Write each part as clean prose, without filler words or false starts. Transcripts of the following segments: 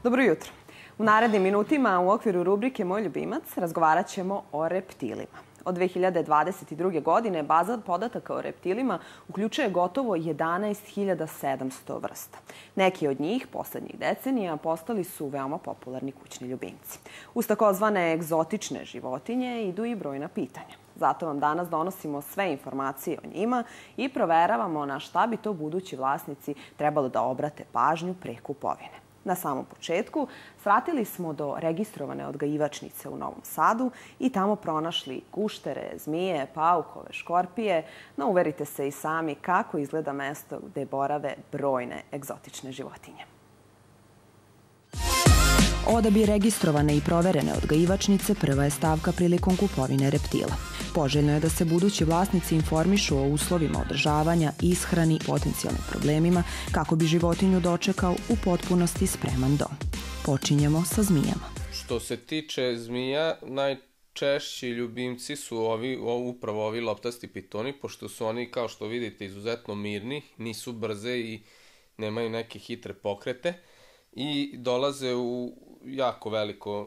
Dobro jutro. U narednim minutima u okviru rubrike Moj ljubimac razgovarat ćemo o reptilima. Od 2022. godine baza podataka o reptilima uključuje gotovo 11.700 vrsta. Neki od njih poslednjih decenija postali su veoma popularni kućni ljubimci. Uz takozvane egzotične životinje idu i brojna pitanja. Zato vam danas donosimo sve informacije o njima i proveravamo na šta bi to budući vlasnici trebalo da obrate pažnju pre kupovine. Na samom početku svratili smo do registrovane odgajivačnice u Novom Sadu i tamo pronašli guštere, zmije, paukove, škorpije, no uverite se i sami kako izgleda mesto gde borave brojne egzotične životinje. Odabir registrovane i proverene odgajivačnice prva je stavka prilikom kupovine reptila. Poželjno je da se budući vlasnici informišu o uslovima održavanja, ishrani, potencijalnim problemima kako bi životinju dočekao u potpunosti spreman dom. Počinjemo sa zmijama. Što se tiče zmija, najčešći ljubimci su upravo ovi loptasti pitoni, pošto su oni, kao što vidite, izuzetno mirni, nisu brze i nemaju neke hitre pokrete i dolaze u jako veliko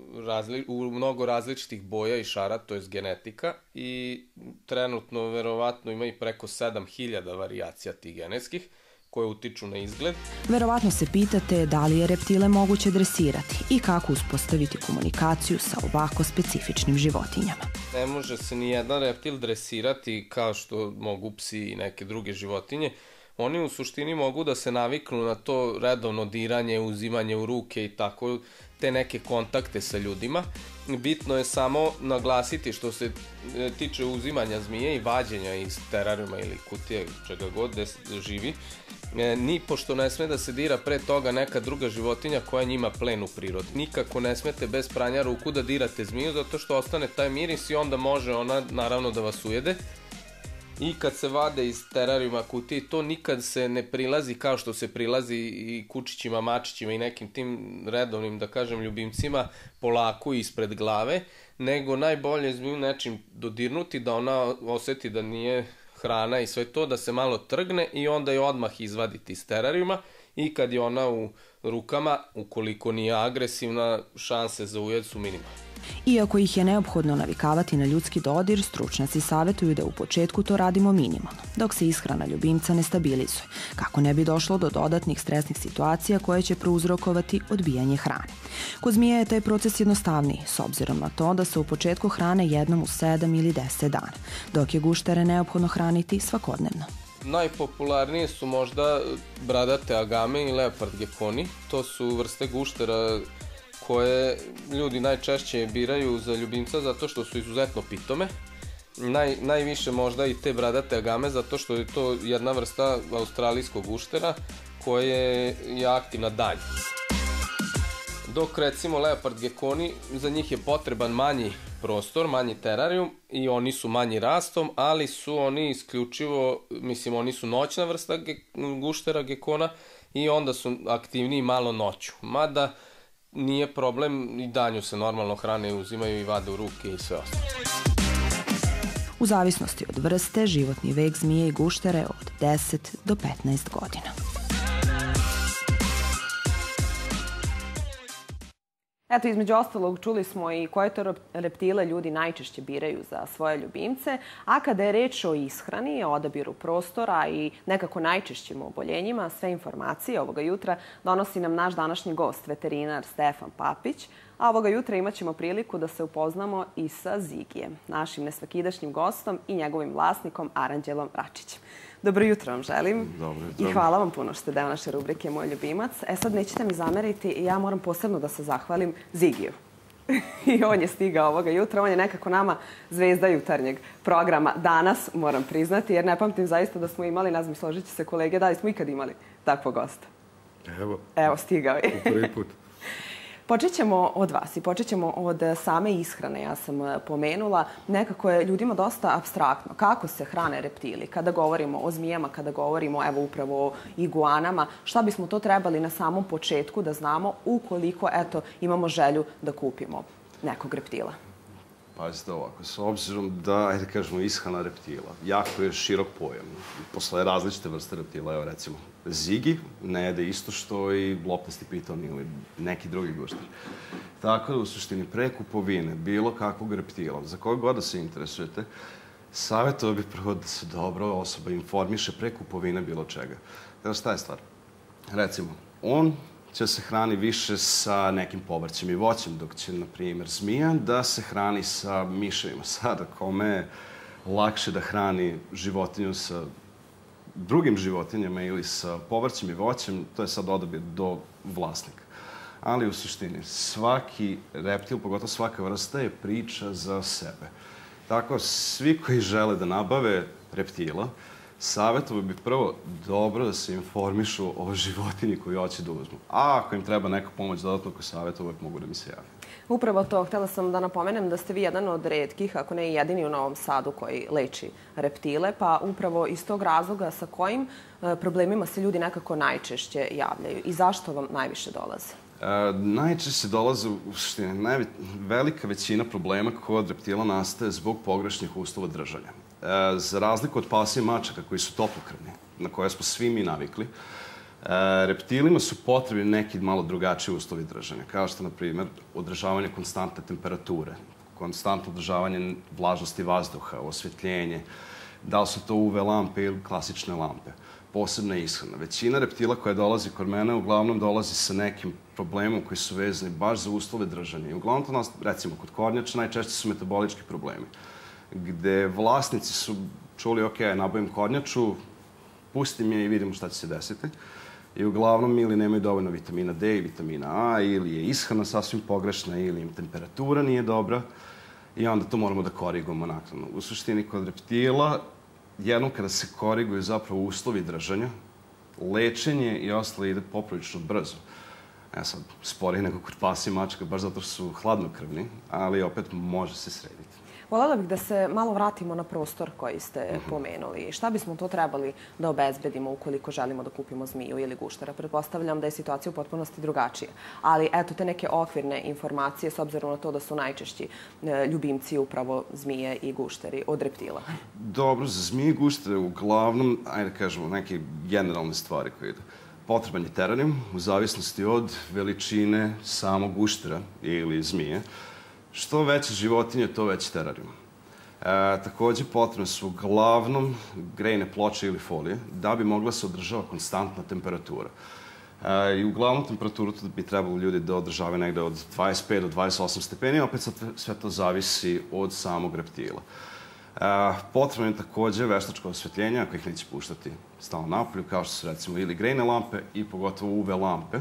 u mnogo različitih boja i šara, to je genetika, i trenutno verovatno ima i preko 7000 varijacija tih genetskih koje utiču na izgled. Verovatno se pitate da li je reptile moguće dresirati i kako uspostaviti komunikaciju sa ovako specifičnim životinjama. Ne može se ni jedan reptil dresirati kao što mogu psi i neke druge životinje. Oni u suštini mogu da se naviknu na to redovno diranje, uzimanje u ruke i tako, te neke kontakte sa ljudima. Bitno je samo naglasiti što se tiče uzimanja zmije i vađenja iz terarijuma ili kutije, čega god gde živi, ni pošto ne sme da se dira pre toga neka druga životinja koja njima plen u prirodi. Nikako ne smete bez pranja ruku da dirate zmiju zato što ostane taj miris i onda može ona naravno da vas ujede. I kad se vade iz terarijuma kutije, to nikad se ne prilazi kao što se prilazi i kučićima, mačićima i nekim tim redovnim, da kažem, ljubimcima polako ispred glave, nego najbolje zmiju nečim dodirnuti, da ona oseti da nije hrana i sve to, da se malo trgne i onda je odmah izvaditi iz terarijuma i kad je ona u rukama, ukoliko nije agresivna, šanse za ujed su minimalne. Iako ih je neophodno navikavati na ljudski dodir, stručnjaci savjetuju da u početku to radimo minimalno, dok se ishrana ljubimca ne stabilizuje, kako ne bi došlo do dodatnih stresnih situacija koje će prouzrokovati odbijanje hrane. Kod zmije je taj proces jednostavniji, s obzirom na to da se u početku hrane jednom u 7 ili 10 dana, dok je guštere neophodno hraniti svakodnevno. Najpopularnije su možda bradate agame i leopard gekoni. To su vrste guštera koje ljudi najčešće biraju za ljubimca zato što su izuzetno pitome. Najviše možda i te bradate agame zato što je to jedna vrsta australijskog guštera koja je aktivna danj. Dok recimo leopard gekoni, za njih je potreban manji prostor, manji terarijum i oni su manji rastom, ali su oni isključivo, oni su noćna vrsta guštera gekona i onda su aktivniji malo noću. Mada nije problem, i danju se normalno hrane uzimaju i vade u ruke i sve ostalo. U zavisnosti od vrste, životni vek zmije i guštere je od 10 do 15 godina. Eto, između ostalog, čuli smo i koje to reptile ljudi najčešće biraju za svoje ljubimce, a kada je reč o ishrani, o odabiru prostora i nekako najčešćim oboljenjima, sve informacije ovoga jutra donosi nam naš današnji gost, veterinar Stefan Papić, a ovoga jutra imat ćemo priliku da se upoznamo i sa Zigijem, našim nesvakidašnjim gostom i njegovim vlasnikom Aranđelom Račićem. Dobro jutro vam želim i hvala vam puno što ste deo naše rubrike Moj ljubimac. Sad nećete mi zameriti, ja moram posebno da se zahvalim Zigiju. I on je stigao ovoga jutra, on je nekako nama zvezda jutarnjeg programa danas, moram priznati, jer ne pamtim zaista da smo imali, nazmi složit će se kolege, da li smo ikad imali takvog gosta. Evo, stigao je. U prvi put. Počet ćemo od vas i počet ćemo od same ishrane. Ja sam pomenula, nekako je ljudima dosta apstraktno kako se hrane reptili. Kada govorimo o zmijama, kada govorimo evo upravo o iguanama, šta bismo to trebali na samom početku da znamo ukoliko eto imamo želju da kupimo nekog reptila? Pazite ovako, s obzirom da, ajde kažemo, ishrana reptila, jako je širok pojam. Postoje različite vrste reptila, evo recimo, zigi ne jede isto što i loptasti piton ili neki drugi gušter. Tako da, u suštini, pre kupovine bilo kakvog reptila, za kojeg god da se interesujete, savjetovao bih prvo da se dobro osoba informiše pre kupovine bilo čega. Evo šta je stvar? Recimo, on će se hrani više sa nekim povrćem i voćem, dok će, na primjer, zmija da se hrani sa miševima. Sada, kome je lakše da hrani životinju sa drugim životinjama ili sa povrćem i voćem, to je sad odabir do vlasnika. Ali u suštini, svaki reptil, pogotovo svaka vrsta, je priča za sebe. Tako, svi koji žele da nabave reptila, savjetovao bih prvo dobro da se informišu o životinji koju hoće da uzmu. A ako im treba neka pomoć dodatno ko savjeta, uvek mogu da mi se javi. Upravo to, htjela sam da napomenem da ste vi jedan od retkih, ako ne i jedini u Novom Sadu koji leči reptile, pa upravo iz tog razloga sa kojim problemima se ljudi nekako najčešće javljaju i zašto vam najviše dolaze? Najčešće dolaze, u suštini, velika većina problema kod reptila nastaje zbog pogrešnih uslova držanja. Za razliku od pasa i mačaka koji su toplokrvni, na koje smo svi mi navikli, reptilima su potrebni neki malo drugačiji uslovi držanja, kao što, na primjer, održavanje konstantne temperature, konstantno održavanje vlažnosti vazduha, osvetljenje, da li su to UV lampe ili klasične lampe, posebna ishrana. Većina reptila koja dolazi kod mene uglavnom dolazi sa nekim problemom koji su vezani baš za uslove držanja. I uglavnom to nas, recimo, kod kornjača najčešće su metabolički problemi, gde vlasnici su čuli, ok, nabavim kornjaču, pustim je i vidimo šta će se desiti. I uglavnom ili nemaju dovoljno vitamina D i vitamina A, ili je ishrana sasvim pogrešna, ili im temperatura nije dobra i onda to moramo da korigujemo naknadno. U suštini, kod reptila, jednom kada se koriguju zapravo uslovi držanja, lečenje i ostalo ide poprilično brzo. Sad, sporije nego kod pasa i mačaka, baš zato što su hladnokrvni, ali opet može se srediti. Voljela bih da se malo vratimo na prostor koji ste pomenuli. Šta bismo to trebali da obezbedimo ukoliko želimo da kupimo zmiju ili guštera? Pretpostavljam da je situacija u potpunosti drugačija. Ali eto, te neke okvirne informacije, s obzirom na to da su najčešći ljubimci upravo zmije i gušteri od reptila. Dobro, za zmije i guštere uglavnom, ajde kažemo, neke generalne stvari koje idu. Potreban je terarijum u zavisnosti od veličine samog guštera ili zmije. Što veće životinje, to veći terarijum. Takođe, potrebne su uglavnom grejne ploče ili folije da bi mogla se održava konstantna temperatura. I uglavnom temperaturu bi trebalo ljudi da održavaju negde od 25 do 28 stepeni, opet sve to zavisi od samog reptila. Potrebno je takođe veštačko osvetljenje, ako ih neće puštati stalno napolju, kao što su recimo ili grejne lampe i pogotovo UV lampe.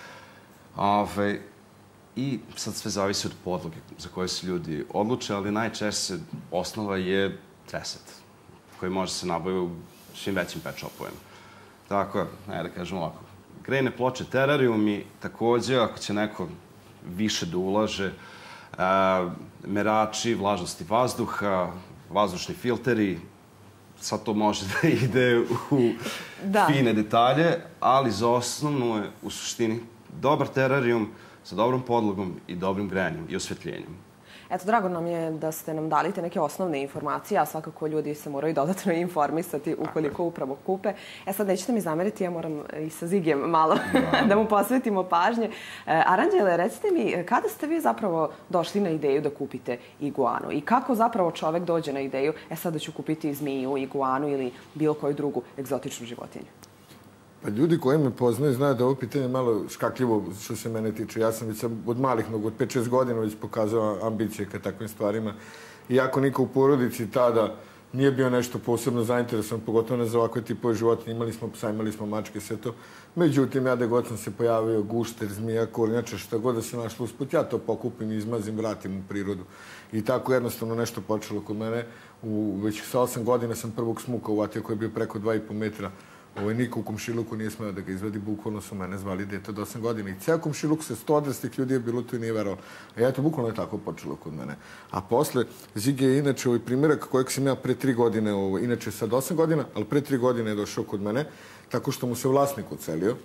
I sad sve zavisi od podloge za koje se ljudi odluče, ali najčešće osnova je treset, koji može se nabaviti u svim većim pet shopovima. Tako, da kažem ovako, grejne ploče, terarijumi, takođe, ako će neko više da ulaže, merači vlažnosti vazduha, vazdušni filteri, sad to može da ide u fine detalje, ali za osnovno je u suštini dobar terarijum sa dobrom podlogom i dobrim grejanjem i osvetljenjem. Eto, drago nam je da ste nam dali te neke osnovne informacije, a svakako ljudi se moraju dodatno informisati ukoliko upravo kupe. Sad nećete mi zameriti, ja moram i sa Zigijem malo da mu posvetimo pažnje. Aranđele, recite mi, kada ste vi zapravo došli na ideju da kupite iguanu i kako zapravo čovek dođe na ideju, sada ću kupiti zmiju, iguanu ili bilo koju drugu egzotičnu životinju? Pa ljudi koji me poznaju znaju da ovo pitanje je malo škakljivo što se mene tiče. Ja sam već od malih nogu, od 5-6 godina već pokazao ambicije ka takvim stvarima. Iako niko u porodici tada nije bio nešto posebno zainteresovan, pogotovo ne za ovakve tipove životinje. Imali smo psa, imali smo mačke, sve to. Međutim, ja da god sam se pojavio gušter, zmija, kornjača, šta god da se našlo usput, ja to pokupim, izmazim, vratim u prirodu. I tako jednostavno nešto počelo kod mene. Već sa 8 godina sam prvog smuka uvatio koji je bio preko 2,5 metra. Niko u komšiluku nije smeo da ga izvedi, bukvalno su mene zvali dete od 8 godina. I ceo komšiluk se 100 odraslih ljudi je bilo tu i nije verovalo. A eto, bukvalno je tako počelo kod mene. A posle, Zigi je inače ovaj primjerak kojeg sam ja pre 3 godine, inače sad 8 godina, ali pre 3 godine je došao kod mene, tako što mu se vlasnik ucelio.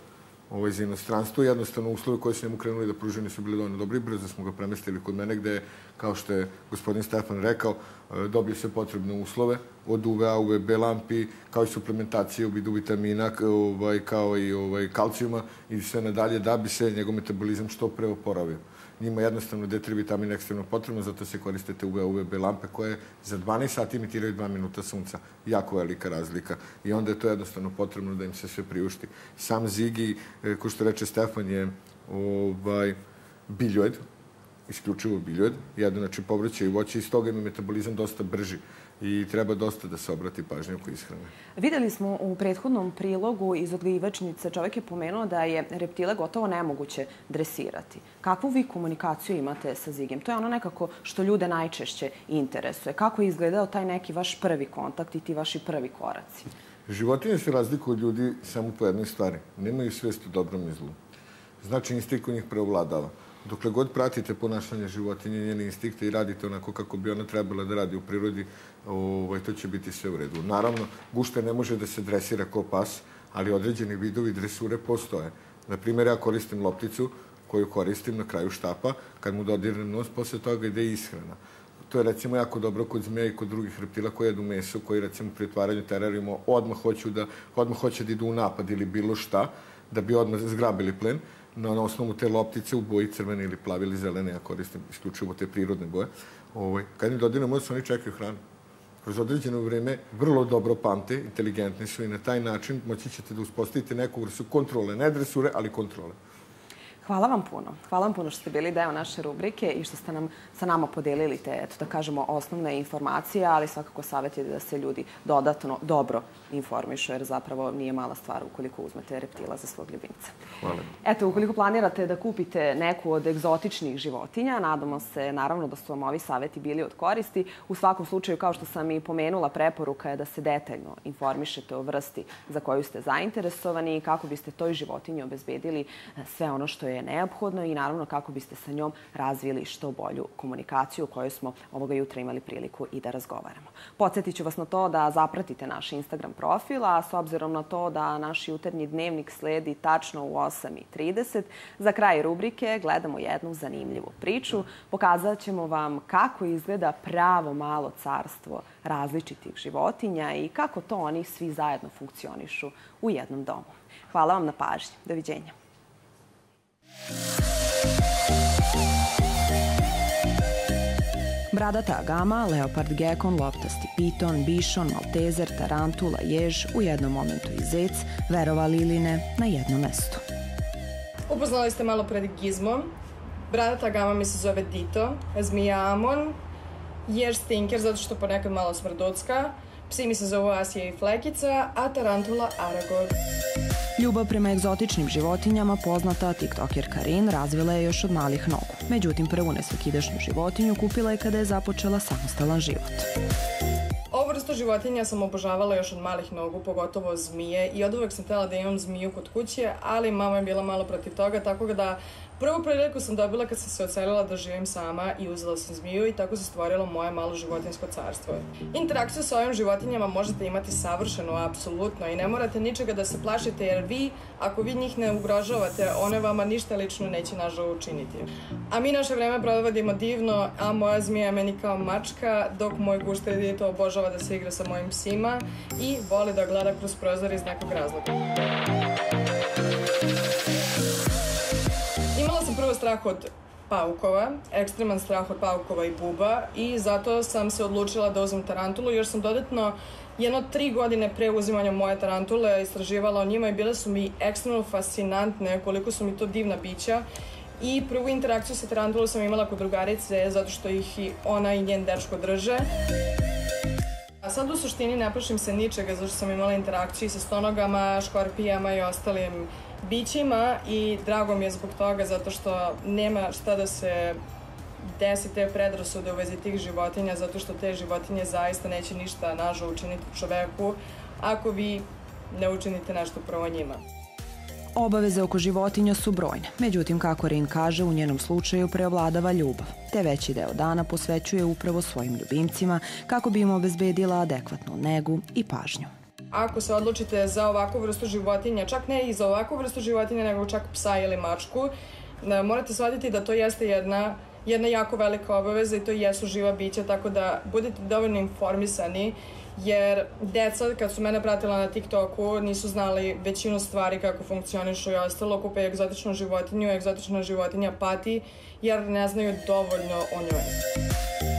za inostranstvo. Jednostavno, uslove koje su njemu krenuli da pružaju nisu bili dovoljno dobri. Brzo smo ga premestili kod mene gde, kao što je gospodin Stefan rekao, dobio se potrebne uslove od UVA, UVB lampi, kao i suplementacije u vidu vitamina, kao i kalcijuma i sve nadalje, da bi se njegov metabolizam što pre oporavio. Njima jednostavno D3 vitamin ekstremno potrebno, zato se koristite UVA, UVB lampe koje za 12 sati emitiraju 2 minuta sunca. Jako velika razlika. I onda je to jednostavno potrebno da im se sve priušti. Sam Zigi, ko što reče Stefan, je biljoid, isključivo biljoid, jedno znači povrće i voće, i iz toga ima metabolizam dosta brži i treba dosta da se obrati pažnje oko ishrane. Videli smo u prethodnom prilogu iz odgajivačnice, čovjek je pomenuo da je reptile gotovo nemoguće dresirati. Kakvu vi komunikaciju imate sa Zigim? To je ono nekako što ljude najčešće interesuje. Kako je izgledao taj neki vaš prvi kontakt i ti vaši prvi koraci? Životinje se razlikuju od ljudi samo po jednoj stvari. Nemaju svest o dobrom i zlu. Znači, instinkt kod njih preovladava. Dokle god pratite ponašanje životinje, njene instinkte i radite onako kako bi ona trebala da radi u prirodi, to će biti sve u redu. Naravno, gušter ne može da se dresira kao pas, ali određeni vidovi dresure postoje. Naprimjer, ja koristim lopticu koju koristim na kraju štapa, kad mu dodirnem nos, posle toga ide ishrana. To je recimo jako dobro kod zmeja i kod drugih reptila koji jedu meso, koji recimo pri otvaranju terarijuma odmah hoće da idu u napad ili bilo šta, da bi odmah zgrabili plen. Na osnovu te loptice u boji crvene ili plave ili zelene, ja koristim isključivo te prirodne boje. Kad im dodirnem nos, oni čekaju hranu. Kroz određeno vreme vrlo dobro pamte, inteligentni su i na taj način moći ćete da uspostavite neku vrstu kontrole, ne dresure, ali kontrole. Hvala vam puno. Hvala vam puno što ste bili deo naše rubrike i što ste nam sa nama podelili te, eto da kažemo, osnovne informacije, ali svakako savjet je da se ljudi dodatno dobro informišu, jer zapravo nije mala stvar ukoliko uzmete reptila za svog ljubimca. Hvala. Eto, ukoliko planirate da kupite neku od egzotičnih životinja, nadamo se naravno da su vam ovi savjeti bili od koristi. U svakom slučaju, kao što sam i pomenula, preporuka je da se detaljno informišete o vrsti za koju ste zainteresovani i kako biste toj životinji obezbedili sve ono što je neophodno i naravno kako biste sa njom razvili što bolju komunikaciju o kojoj smo ovoga jutra imali priliku i da razgovaramo. Podsjetit ću vas na to da zapratite naš Instagram profil, a s obzirom na to da naš jutarnji dnevnik sledi tačno u 8:30, za kraj rubrike gledamo jednu zanimljivu priču. Pokazat ćemo vam kako izgleda pravo malo carstvo različitih životinja i kako to oni svi zajedno funkcionišu u jednom domu. Hvala vam na pažnji. Doviđenja. Bradata agama, leopard gekon, loptasti piton, bišon, maltezer, tarantula, jež, u jednom momentu i zec, verovali ili ne, na jednom mestu. Upoznali ste malo pred Gizmo. Bradata agama mi se zove Dito, zmija Amon, jež Stinker zato što ponekad malo smrdocka, psi mi se zovu Asija i Flekica, a tarantula Aragog. Ljubav prema egzotičnim životinjama poznata tiktoker Karin razvila je još od malih nogu. Međutim, prvu nesvakidašnju životinju kupila je kada je započela samostalan život. Ovu vrstu životinja sam obožavala još od malih nogu, pogotovo zmije, i oduvek sam htjela da imam zmiju kod kuće, ali mama je bila malo protiv toga, tako da prvu priliku sam dobila kad sam se odselila da živim sama i uzela sam zmiju i tako se stvorilo moje malo životinjsko carstvo. Interakciju sa ovim životinjama možete imati savršeno, apsolutno, i ne morate ničega da se plašite, jer ako vi njih ne ugrožavate, one vama ništa lično neće nažalost učiniti. A mi naše vreme provodimo divno, a moja zmija meni kao mačka, dok moj gušter Dito obožava da se igra sa mojim psima i voli da gleda kroz prozor iz nekog razloga. Imala sam prvo strah od paukova, ekstreman strah od paukova i buba, i zato sam se odlučila da uzmem tarantulu, jer sam dodatno jedno 3 godine pre uzimanja moje tarantule istraživala o njima i bile su mi ekstremno fascinantne, koliko su mi to divna bića. I prvu interakciju sa tarantulom sam imala kod drugarice, zato što ih i ona i njen dečko drže. A sad u suštini ne plašim se ničega, zato što sam imala interakciju sa stonogama, škorpijama i ostalim bićima, i drago mi je zbog toga, zato što nema šta da se desi te predrasude u vezi tih životinja, zato što te životinje zaista neće ništa nažao učiniti čoveku ako vi ne učinite nešto prvo njima. Obaveze oko životinja su brojne, međutim, kako Rin kaže, u njenom slučaju preovladava ljubav, te veći deo dana posvećuje upravo svojim ljubimcima kako bi im obezbedila adekvatnu negu i pažnju. Ako se odlučite za ovakvu vrstu životinja, čak ne i za ovakvu vrstu životinja, nego čak psa ili mačku, morate shvatiti da to jeste jedna jako velika obaveza i to jesu živa bića, tako da budete dovoljno informisani, jer deca, kad su mene pratila na TikToku, nisu znali većinu stvari kako funkcionišu i ostalo, kupe egzotičnu životinju, egzotična životinja pati, jer ne znaju dovoljno o njoj.